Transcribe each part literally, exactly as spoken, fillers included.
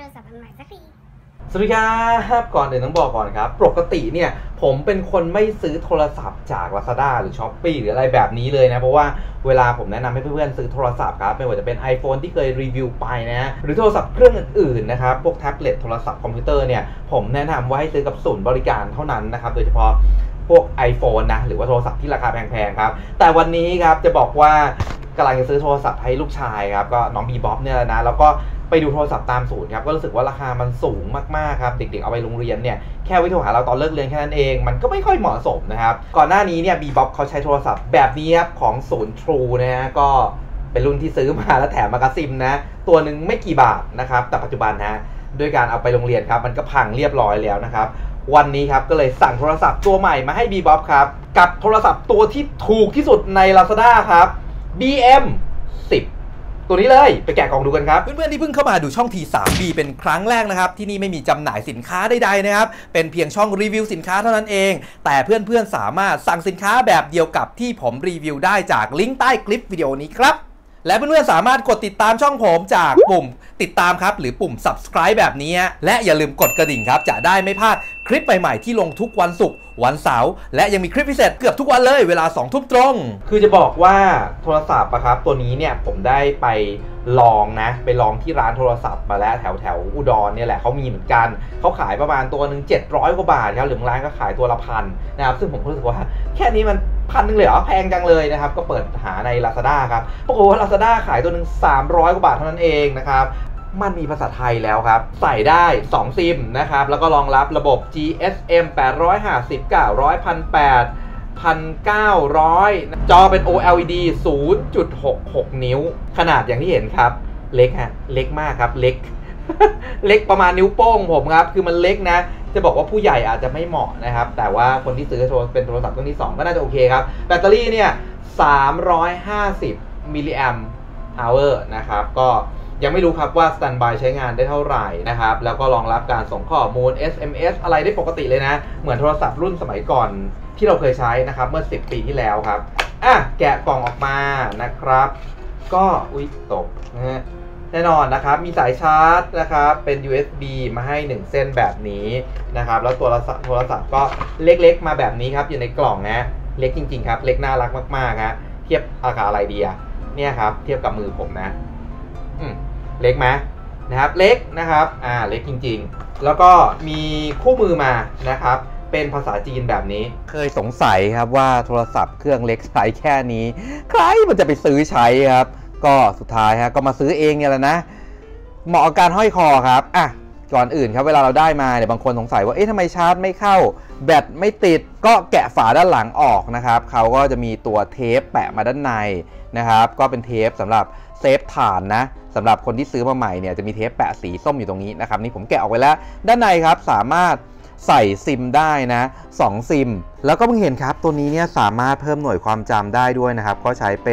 ศัพท์อันใหม่สักทีสวัสดีครับก่อนอื่นต้องบอกก่อนครับปกติเนี่ยผมเป็นคนไม่ซื้อโทรศัพท์จาก Lazada หรือ Shopee หรืออะไรแบบนี้เลยนะเพราะว่าเวลาผมแนะนำให้เพื่อนๆซื้อโทรศัพท์ครับไม่ว่าจะเป็น iPhone ที่เคยรีวิวไปนะหรือโทรศัพท์เครื่องอื่นๆนะครับพวกแท็บเล็ตโทรศัพท์คอมพิวเตอร์เนี่ยผมแนะนำว่าให้ซื้อกับศูนย์บริการเท่านั้นนะครับโดยเฉพาะพวก iPhone นะหรือว่าโทรศัพท์ที่ราคาแพงๆครับแต่วันนี้ครับจะบอกว่ากำลังจะซื้อโทรศัพท์ให้ลูกชายครับก็น้องบีบ๊อบเนี่ยนะแล้วก็ไปดูโทรศัพท์ตามศูนย์ครับก็รู้สึกว่าราคามันสูงมากๆครับเด็กๆเอาไปโรงเรียนเนี่ยแค่วิโทรหาเราตอนเลิกเรียนแค่นั้นเองมันก็ไม่ค่อยเหมาะสมนะครับก่อนหน้านี้เนี่ยบีบ๊อบเขาใช้โทรศัพท์แบบนี้ครับของศูนย์ True นะฮะก็เป็นรุ่นที่ซื้อมาแล้วแถมมากาซิมนะตัวหนึ่งไม่กี่บาทนะครับแต่ปัจจุบันนะด้วยการเอาไปโรงเรียนครับมันก็พังเรียบร้อยแล้วนะครับวันนี้ครับก็เลยสั่งโทรศัพท์ตัวใหม่มาให้บีบ๊อบครับกับโทรศัพท์ตัวที่ถูกที่สุดใน Lazada ครับ บี เอ็ม สิบตัวนี้เลยไปแกะกล่องดูกันครับเพื่อนๆที่เพิ่งเข้ามาดูช่อง ที ทรี บี เป็นครั้งแรกนะครับที่นี่ไม่มีจำหน่ายสินค้าใดๆนะครับเป็นเพียงช่องรีวิวสินค้าเท่านั้นเองแต่เพื่อนๆสามารถสั่งสินค้าแบบเดียวกับที่ผมรีวิวได้จากลิงก์ใต้คลิปวิดีโอนี้ครับและเพื่อนๆสามารถกดติดตามช่องผมจากปุ่มติดตามครับหรือปุ่ม ซับสไครบ์ แบบนี้และอย่าลืมกดกระดิ่งครับจะได้ไม่พลาดคลิปใหม่ๆที่ลงทุกวันศุกร์วันเสาร์และยังมีคลิปพิเศษเกือบทุกวันเลยเวลาสองทุ่มตรงคือจะบอกว่าโทรศัพท์ครับตัวนี้เนี่ยผมได้ไปลองนะไปลองที่ร้านโทรศัพท์มาแล้วแถวแถวอุดรเนี่ยแหละเขามีเหมือนกันเขาขายประมาณตัวหนึ่งเจ็ดร้อยกว่าบาทครับหรือบางร้านก็ขายตัวละพันนะครับซึ่งผมรู้สึกว่าแค่นี้มันพันหนึ่งเลยเหรอแพงจังเลยนะครับก็เปิดหาใน Lazada ครับปรากฏว่า Lazada ขายตัวหนึ่งสามร้อยกว่าบาทเท่านั้นเองนะครับมันมีภาษาไทยแล้วครับใส่ได้สองซิมนะครับแล้วก็รองรับระบบ จี เอส เอ็ม แปดร้อยห้าสิบ เก้าร้อย หนึ่งพันแปดร้อย หนึ่งพันเก้าร้อยจอเป็น โอ แอล อี ดี ศูนย์จุดหกหก นิ้วขนาดอย่างที่เห็นครับเล็กฮะเล็กมากครับเล็ก เล็กประมาณนิ้วโป้งผมครับคือมันเล็กนะจะบอกว่าผู้ใหญ่อาจจะไม่เหมาะนะครับแต่ว่าคนที่ซื้อเป็นโทรศัพท์รุ่นที่สองก็น่าจะโอเคครับแบตเตอรี่เนี่ยสามร้อยห้าสิบมิลลิแอมป์อเวอร์นะครับก็ยังไม่รู้ครับว่าสแตนด์บายใช้งานได้เท่าไหร่นะครับแล้วก็รองรับการส่งข้อมูล เอส เอ็ม เอส อะไรได้ปกติเลยนะเหมือนโทรศัพท์รุ่นสมัยก่อนที่เราเคยใช้นะครับเมื่อสิบปีที่แล้วครับอ่ะแกะกล่องออกมานะครับก็อุ๊ยตกนะฮะแน่นอนนะครับมีสายชาร์จนะครับเป็น ยู เอส บี มาให้หนึ่งเส้นแบบนี้นะครับแล้วตัวโทรศัพท์ก็เล็กๆมาแบบนี้ครับอยู่ในกล่องนะเล็กจริงๆครับเล็กน่ารักมากๆฮะเทียบราคาอะไรดีอะเนี่ยครับเทียบกับมือผมนะอืมเล็กไหมนะครับเล็กนะครับอ่าเล็กจริงๆแล้วก็มีคู่มือมานะครับเป็นภาษาจีนแบบนี้เคยสงสัยครับว่าโทรศัพท์เครื่องเล็กไซส์แค่นี้ใครมันจะไปซื้อใช้ครับก็สุดท้ายฮะก็มาซื้อเองเนี่ยแหละนะเหมาะกับการห้อยคอครับอ่ะก่อนอื่นครับเวลาเราได้มาเนี่ยบางคนสงสัยว่าเอ๊ะทำไมชาร์จไม่เข้าแบตไม่ติดก็แกะฝาด้านหลังออกนะครับเขาก็จะมีตัวเทปแปะมาด้านในนะครับก็เป็นเทปสำหรับเซฟฐานนะสำหรับคนที่ซื้อมาใหม่เนี่ยจะมีเทปแปะสีส้มอยู่ตรงนี้นะครับนี่ผมแกะออกไว้แล้วด้านในครับสามารถใส่ซิมได้นะสองซิมแล้วก็เพิ่งเห็นครับตัวนี้เนี่ยสามารถเพิ่มหน่วยความจำได้ด้วยนะครับก็ใช้เป็น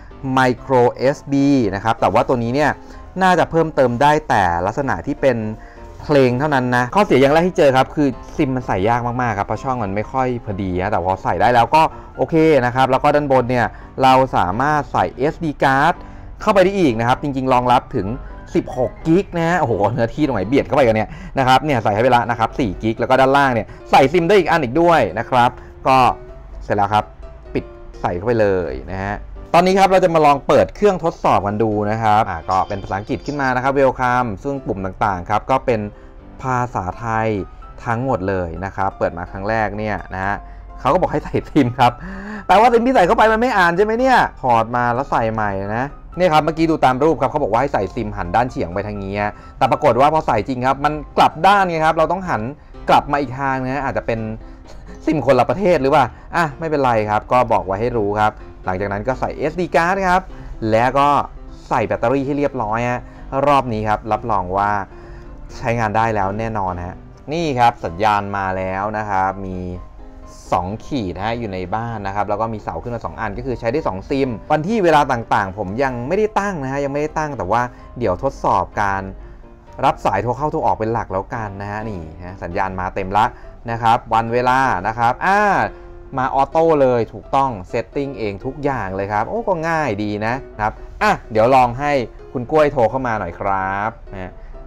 micro เอส บี นะครับแต่ว่าตัวนี้เนี่ยน่าจะเพิ่มเติมได้แต่ลักษณะที่เป็นเพลงเท่านั้นนะข้อเสียอย่างแรกที่เจอครับคือซิมมันใส่ยากมากๆครับเพราะช่องมันไม่ค่อยพอดีนะแต่พอใส่ได้แล้วก็โอเคนะครับแล้วก็ด้านบนเนี่ยเราสามารถใส่ เอส ดี card เข้าไปได้อีกนะครับจริงๆรองรับถึงสิบหกกิกนะฮะโอ้โหเนื้อที่ตรงไหนเบียดเข้าไปกันเนี่ยนะครับเนี่ยใส่ให้ไปละนะครับสี่กิกแล้วก็ด้านล่างเนี่ยใส่ซิมได้อีกอันอีกด้วยนะครับก็เสร็จแล้วครับปิดใส่เข้าไปเลยนะฮะตอนนี้ครับเราจะมาลองเปิดเครื่องทดสอบกันดูนะครับอ่าก็เป็นภาษาอังกฤษขึ้นมานะครับ Welcome ซึ่งปุ่มต่างๆครับก็เป็นภาษาไทยทั้งหมดเลยนะครับเปิดมาครั้งแรกเนี่ยนะฮะเขาก็บอกให้ใส่ซิมครับแปลว่าซิมที่ใส่เข้าไปมันไม่อ่านใช่ไหมเนี่ยถอดมาแล้วใส่ใหม่นะนี่ครับเมื่อกี้ดูตามรูปครับเขาบอกว่าให้ใส่ซิมหันด้านเฉียงไปทางนี้แต่ปรากฏว่าพอใส่จริงครับมันกลับด้านไงครับเราต้องหันกลับมาอีกทางนะอาจจะเป็นซิมคนละประเทศหรือว่าอ่ะไม่เป็นไรครับก็บอกไว้ให้รู้ครับหลังจากนั้นก็ใส่ เอส ดี card ครับแล้วก็ใส่แบตเตอรี่ให้เรียบร้อยฮะรอบนี้ครับรับรองว่าใช้งานได้แล้วแน่นอนฮะนี่ครับสัญญาณมาแล้วนะครับมีสองขีดฮะอยู่ในบ้านนะครับแล้วก็มีเสาขึ้นมาสองอันก็คือใช้ได้สองซิมวันที่เวลาต่างๆผมยังไม่ได้ตั้งนะฮะยังไม่ได้ตั้งแต่ว่าเดี๋ยวทดสอบการรับสายโทรเข้าโทรออกเป็นหลักแล้วกันนะฮะนี่ฮะสัญญาณมาเต็มละนะครับวันเวลานะครับอ่ามาออโต้เลยถูกต้องเซตติ้งเองทุกอย่างเลยครับโอ้ก็ง่ายดีนะครับอ่ะเดี๋ยวลองให้คุณกล้วยโทรเข้ามาหน่อยครับนะ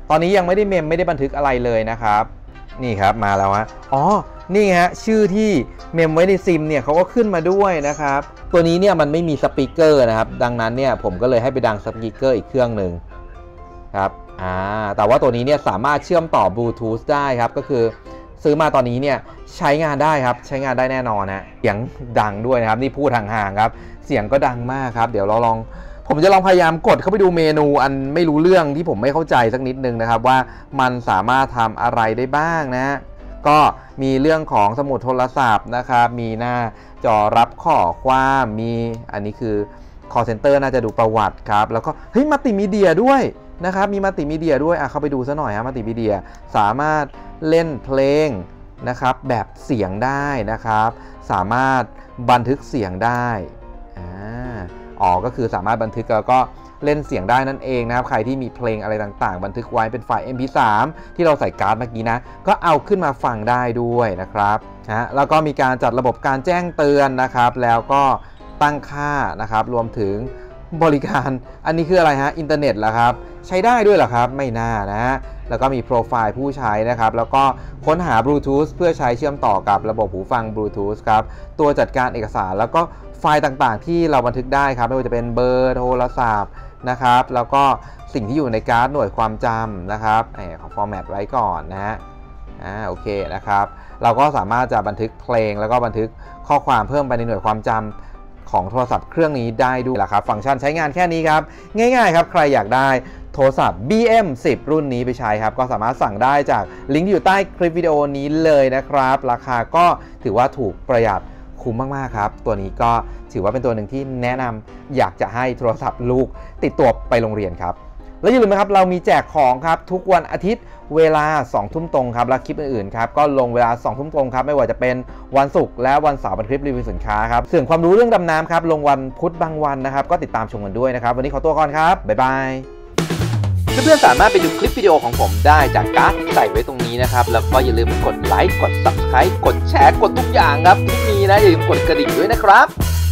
ตอนนี้ยังไม่ได้เมมไม่ได้บันทึกอะไรเลยนะครับนี่ครับมาแล้วฮะอ๋อนี่ฮะชื่อที่เมมไว้ในซิมเนี่ยเขาก็ขึ้นมาด้วยนะครับตัวนี้เนี่ยมันไม่มีสปีกเกอร์นะครับดังนั้นเนี่ยผมก็เลยให้ไปดังสปีกเกอร์อีกเครื่องหนึ่งครับอ่าแต่ว่าตัวนี้เนี่ยสามารถเชื่อมต่อบลูทูธได้ครับก็คือซื้อมาตอนนี้เนี่ยใช้งานได้ครับใช้งานได้แน่นอนนะเสียงดังด้วยนะครับนี่พูดห่างๆครับเสียงก็ดังมากครับเดี๋ยวเราลองผมจะลองพยายามกดเข้าไปดูเมนูอันไม่รู้เรื่องที่ผมไม่เข้าใจสักนิดนึงนะครับว่ามันสามารถทำอะไรได้บ้างนะก็มีเรื่องของสมุดโทรศัพท์นะครับมีหน้าจอรับข้อความมีอันนี้คือ call center น่าจะดูประวัติครับแล้วก็เฮ้ยมัลติมีเดียด้วยนะครับมีมัลติมีเดียด้วยอ่ะเข้าไปดูซะหน่อยฮะมัลติมีเดียสามารถเล่นเพลงนะครับแบบเสียงได้นะครับสามารถบันทึกเสียงได้อ่าอ๋อก็คือสามารถบันทึกแล้วก็เล่นเสียงได้นั่นเองนะครับใครที่มีเพลงอะไรต่างๆบันทึกไว้เป็นไฟล์ เอ็ม พี สาม ที่เราใส่การ์ดเมื่อกี้นะก็เอาขึ้นมาฟังได้ด้วยนะครับนะแล้วก็มีการจัดระบบการแจ้งเตือนนะครับแล้วก็ตั้งค่านะครับรวมถึงบริการอันนี้คืออะไรฮะอินเทอร์เน็ตเหรอครับใช้ได้ด้วยเหรอครับไม่น่านะฮะแล้วก็มีโปรไฟล์ผู้ใช้นะครับแล้วก็ค้นหาบลูทูธเพื่อใช้เชื่อมต่อกับระบบหูฟังบลูทูธครับตัวจัดการเอกสารแล้วก็ไฟล์ต่างๆที่เราบันทึกได้ครับไม่ว่าจะเป็นเบอร์โทรศัพท์นะครับแล้วก็สิ่งที่อยู่ในการ์ดหน่วยความจำนะครับขอฟอร์แมตไว้ก่อนนะฮะอ่าโอเคนะครับเราก็สามารถจะบันทึกเพลงแล้วก็บันทึกข้อความเพิ่มไปในหน่วยความจำของโทรศัพท์เครื่องนี้ได้ด้วยละครับฟังก์ชันใช้งานแค่นี้ครับง่ายๆครับใครอยากได้โทรศัพท์ บี เอ็ม สิบ รุ่นนี้ไปใช้ครับก็สามารถสั่งได้จากลิงก์ที่อยู่ใต้คลิปวิดีโอนี้เลยนะครับราคาก็ถือว่าถูกประหยัดคุ้มมากๆครับตัวนี้ก็ถือว่าเป็นตัวหนึ่งที่แนะนำอยากจะให้โทรศัพท์ลูกติดตัวไปโรงเรียนครับแล้วอย่าลืมนะครับเรามีแจกของครับทุกวันอาทิตย์เวลาสองทุ่มตรงครับและคลิปอื่นๆครับก็ลงเวลาสองทุ่มตรงครับไม่ว่าจะเป็นวันศุกร์และวันเสาร์เป็นคลิปรีวิวสินค้าครับส่วนความรู้เรื่องดำน้ำครับลงวันพุธบางวันนะครับก็ติดตามชมกันด้วยนะครับวันนี้ขอตัวก่อนครับบ๊ายบายเพื่อนๆสามารถไปดูคลิปวิดีโอของผมได้จากการ์ดที่ใส่ไว้ตรงนี้นะครับแล้วก็อย่าลืมกดไลค์กด ซับสไครบ์ กดแชร์กดทุกอย่างครับที่มีนะอย่าลืมกดกระดิ่งด้วยนะครับ